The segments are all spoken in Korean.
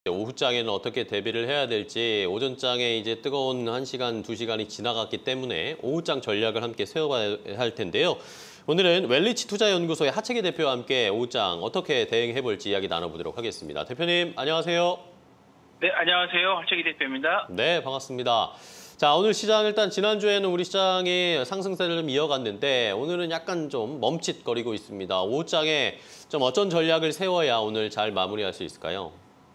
오후장에는 어떻게 대비를 해야 될지 오전장에 이제 뜨거운 1시간, 2시간이 지나갔기 때문에 오후장 전략을 함께 세워봐야 할 텐데요. 오늘은 웰리치 투자연구소의 하채기 대표와 함께 오후장 어떻게 대응해 볼지 이야기 나눠보도록 하겠습니다. 대표님, 안녕하세요. 네, 안녕하세요. 할채기 대표입니다. 네, 반갑습니다. 자, 오늘 시장 일단 지난주에는 우리 시장이 상승세를 좀 이어갔는데 오늘은 약간 좀 멈칫거리고 있습니다. 오후장에 좀 어떤 전략을 세워야 오늘 잘 마무리할 수 있을까요?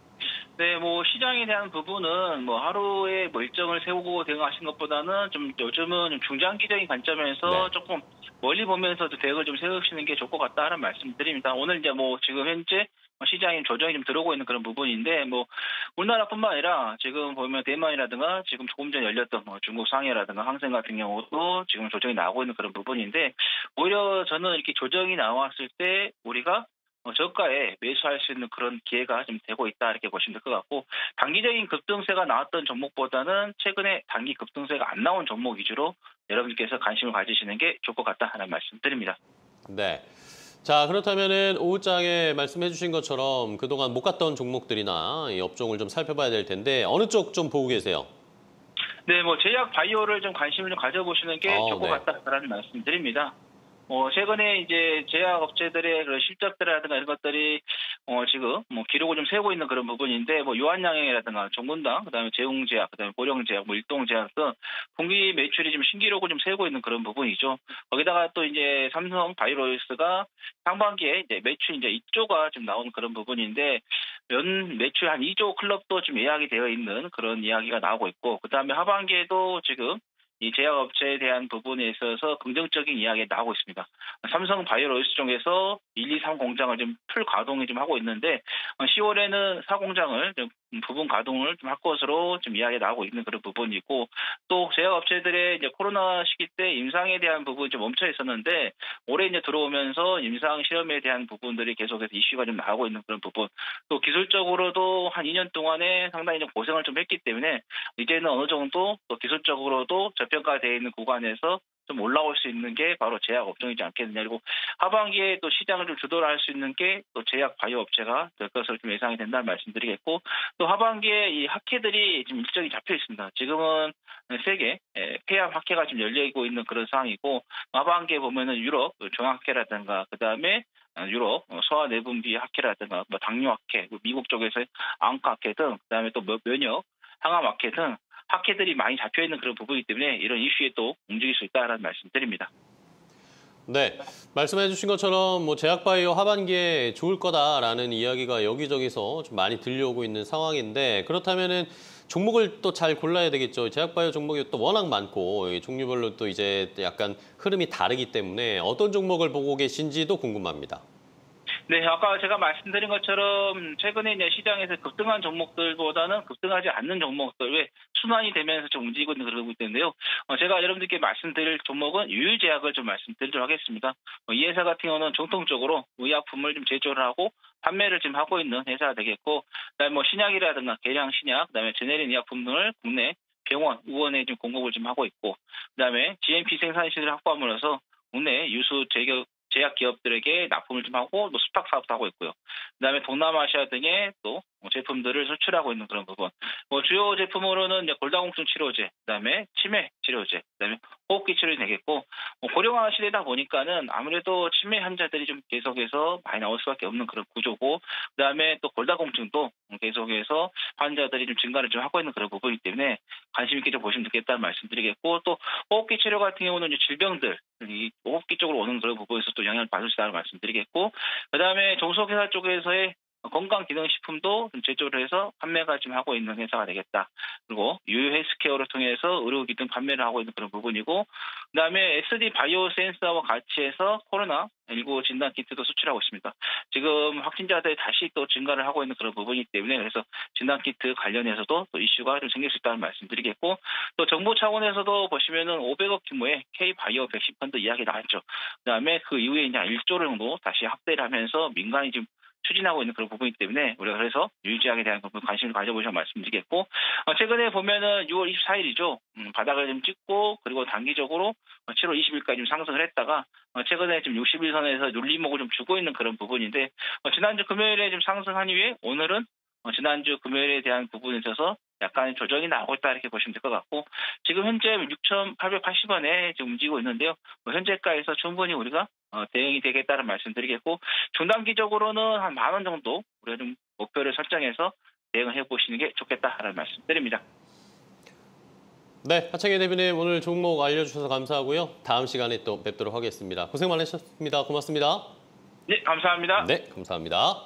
네, 시장에 대한 부분은 하루에 일정을 세우고 대응하신 것보다는 좀 요즘은 좀 중장기적인 관점에서 네. 조금 멀리 보면서도 대응을 좀 세우시는 게 좋을 것 같다는 말씀드립니다. 오늘 이제 지금 현재 시장에 조정이 좀 들어오고 있는 그런 부분인데, 우리나라뿐만 아니라 지금 보면 대만이라든가 지금 조금 전에 열렸던 중국 상해라든가 항생 같은 경우도 지금 조정이 나오고 있는 그런 부분인데, 오히려 저는 이렇게 조정이 나왔을 때 우리가 저가에 매수할 수 있는 그런 기회가 좀 되고 있다 이렇게 보시면 될 것 같고, 단기적인 급등세가 나왔던 종목보다는 최근에 단기 급등세가 안 나온 종목 위주로 여러분께서 관심을 가지시는 게 좋을 것 같다 하는 말씀드립니다. 네. 자, 그렇다면은 오후장에 말씀해 주신 것처럼 그동안 못 갔던 종목들이나 이 업종을 좀 살펴봐야 될 텐데 어느 쪽 좀 보고 계세요? 네, 제약 바이오를 좀 관심을 좀 가져보시는 게 좋을 것 네. 같다라는 말씀드립니다. 최근에 이제 제약 업체들의 그런 실적들이라든가 이런 것들이 지금 기록을 좀 세우고 있는 그런 부분인데, 유한양행이라든가 종근당, 그다음에 제웅제약, 그다음에 보령제약, 일동제약 등 분기 매출이 좀 신기록을 좀 세우고 있는 그런 부분이죠. 거기다가 또 이제 삼성 바이오로이스가 상반기에 이제 매출 이제 2조가 좀 나오는 그런 부분인데, 연 매출 한 2조 클럽도 좀 예약이 되어 있는 그런 이야기가 나오고 있고, 그다음에 하반기에도 지금 이 제약업체에 대한 부분에 있어서 긍정적인 이야기가 나오고 있습니다. 삼성 바이오로이스 쪽에서 1, 2, 3 공장을 좀 풀 가동을 좀 하고 있는데, 10월에는 4 공장을 좀 부분 가동을 좀 할 것으로 좀 이야기가 나오고 있는 그런 부분이고, 또 제약업체들의 이제 코로나 시기 때 임상에 대한 부분이 좀 멈춰 있었는데, 올해 이제 들어오면서 임상 실험에 대한 부분들이 계속해서 이슈가 좀 나오고 있는 그런 부분, 또 기술적으로도 한 2년 동안에 상당히 좀 고생을 좀 했기 때문에 이제는 어느 정도 또 기술적으로도 저평가되어 있는 구간에서 좀 올라올 수 있는 게 바로 제약 업종이지 않겠느냐. 그리고 하반기에 또 시장을 좀 주도를 할 수 있는 게 또 제약 바이오 업체가 될 것으로 좀 예상이 된다는 말씀드리겠고, 또 하반기에 이 학회들이 지금 일정이 잡혀 있습니다. 지금은 세계 폐암 학회가 지금 열리고 있는 그런 상황이고, 하반기에 보면은 유럽 종합학회라든가 그다음에 유럽 소아내분비 학회라든가 당뇨 학회, 미국 쪽에서 안과 학회 등, 그다음에 또 면역 항암 학회 등 학회들이 많이 잡혀 있는 그런 부분이기 때문에 이런 이슈에 또 움직일 수 있다라는 말씀드립니다. 네. 말씀해 주신 것처럼 제약바이오 하반기에 좋을 거다라는 이야기가 여기저기서 좀 많이 들려오고 있는 상황인데 그렇다면은 종목을 또 잘 골라야 되겠죠. 제약바이오 종목이 또 워낙 많고 이 종류별로 또 이제 약간 흐름이 다르기 때문에 어떤 종목을 보고 계신지도 궁금합니다. 네, 아까 제가 말씀드린 것처럼 최근에 이제 시장에서 급등한 종목들보다는 급등하지 않는 종목들, 왜 순환이 되면서 좀 움직이고 있는 그런 부분인데요. 제가 여러분들께 말씀드릴 종목은 유유제약을 좀 말씀드리도록 하겠습니다. 이 회사 같은 경우는 정통적으로 의약품을 좀 제조를 하고 판매를 지금 하고 있는 회사가 되겠고, 그다음에 신약이라든가 계량 신약, 그다음에 제네릭 의약품 등을 국내 병원, 의원에 좀 공급을 좀 하고 있고, 그다음에 GMP 생산 시설을 확보함으로써 국내 유수 제약 기업들에게 납품을 좀 하고 또 수탁 사업도 하고 있고요. 그다음에 동남아시아 등의 또 제품들을 수출하고 있는 그런 부분. 주요 제품으로는 이제 골다공증 치료제, 그다음에 치매 치료제, 그다음에 호흡기 치료제 되겠고, 고령화 시대다 보니까는 아무래도 치매 환자들이 좀 계속해서 많이 나올 수밖에 없는 그런 구조고, 그다음에 또 골다공증도 계속해서 환자들이 좀 증가를 좀 하고 있는 그런 부분이기 때문에 관심 있게 좀 보시면 좋겠다는 말씀드리겠고, 또 호흡기 치료 같은 경우는 이제 질병들, 이 호흡기 쪽으로 오는 그런 부분에서 또 영향을 받을 수 있다는 말씀드리겠고, 그다음에 종속회사 쪽에서의 건강기능식품도 좀 제조를 해서 판매가 지금 하고 있는 회사가 되겠다. 그리고 유유 헬스케어를 통해서 의료기능 판매를 하고 있는 그런 부분이고, 그다음에 SD 바이오 센서와 같이 해서 코로나19 진단 키트도 수출하고 있습니다. 지금 확진자들이 다시 또 증가를 하고 있는 그런 부분이기 때문에, 그래서 진단 키트 관련해서도 또 이슈가 좀 생길 수 있다는 말씀드리겠고, 또 정부 차원에서도 보시면은 500억 규모의 K 바이오 백신 펀드 이야기 나왔죠. 그다음에 그 이후에 이제 1조 정도 다시 확대를 하면서 민간이 지금 추진하고 있는 그런 부분이기 때문에 우리가 그래서 유유제약에 대한 부분 관심을 가져보시면 말씀드리겠고, 최근에 보면은 6월 24일이죠. 바닥을 좀 찍고 그리고 단기적으로 7월 20일까지 좀 상승을 했다가 최근에 지금 60일선에서 눌림목을 좀 주고 있는 그런 부분인데, 지난주 금요일에 좀 상승한 이후에 오늘은 지난주 금요일에 대한 부분에 있어서 약간의 조정이 나오고 있다 이렇게 보시면 될 것 같고 지금 현재 6,880원에 지금 움직이고 있는데요. 현재가에서 충분히 우리가 대응이 되겠다는 말씀드리겠고 중단기적으로는 한 10,000원 정도 우리가 좀 목표를 설정해서 대응을 해보시는 게 좋겠다라는 말씀드립니다. 네, 하창희 대표님 오늘 종목 알려주셔서 감사하고요. 다음 시간에 또 뵙도록 하겠습니다. 고생 많으셨습니다. 고맙습니다. 네, 감사합니다. 네, 감사합니다.